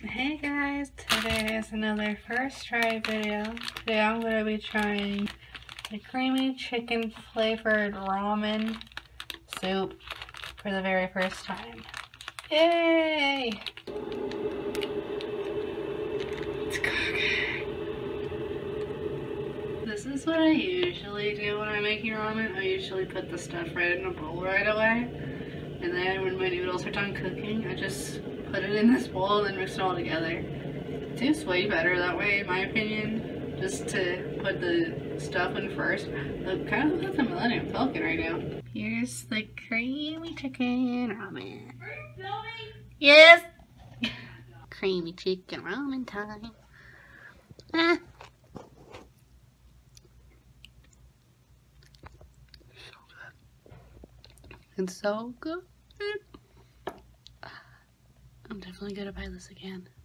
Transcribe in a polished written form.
Hey guys, today is another first try video. Today I'm going to be trying the creamy chicken flavored ramen soup for the very first time. Yay! It's cooking. This is what I usually do when I'm making ramen. I usually put the stuff right in a bowl right away. And then when my noodles are done cooking, I just put it in this bowl and then mix it all together. It tastes way better that way, in my opinion. Just to put the stuff in first. Look, kind of looks like the Millennium Falcon right now. Here's the creamy chicken ramen. Yes! Creamy chicken ramen time. Ah. It's so good. I'm definitely gonna buy this again.